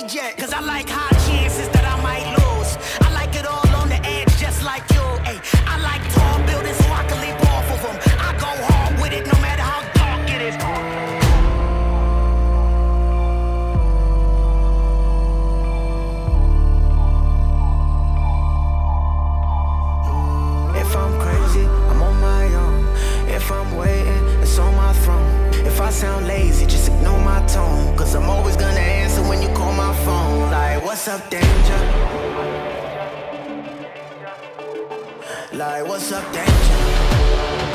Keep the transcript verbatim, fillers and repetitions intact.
lead yet, cause I like high chances that I might lose. I like it all on the edge, just like you. Ay, I like tall buildings so I can leap off of them. I go hard with it no matter how dark it is. If I'm crazy, I'm on my own. If I'm waiting, it's on my throne. If I sound lazy, just ignore my tone, cause I'm always gonna answer when you call my phone. Like, what's up, danger? Like, what's up, danger?